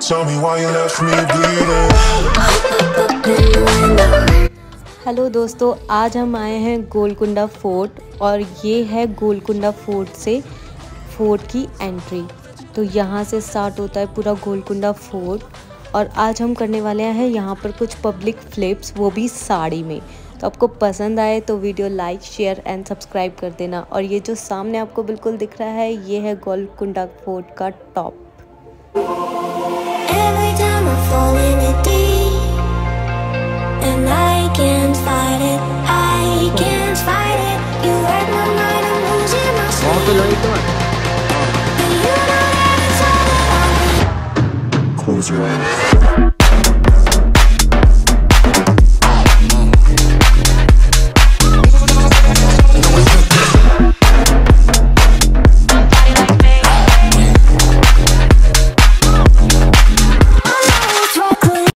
Tell me why you left me bleeding. Hello दोस्तों, आज हम आए हैं गोलकुंडा फोर्ट और ये है गोलकुंडा फोर्ट से फोर्ट की एंट्री। तो यहाँ से स्टार्ट होता है पूरा गोलकुंडा फोर्ट और आज हम करने वाले हैं यहाँ पर कुछ पब्लिक फ्लिप्स, वो भी साड़ी में। तो आपको पसंद आए तो video like, share and subscribe कर देना। और ये जो सामने आपको बिल्कुल दिख रहा है, ये है गोलकुंडा फोर्ट का टॉप। Close your eyes.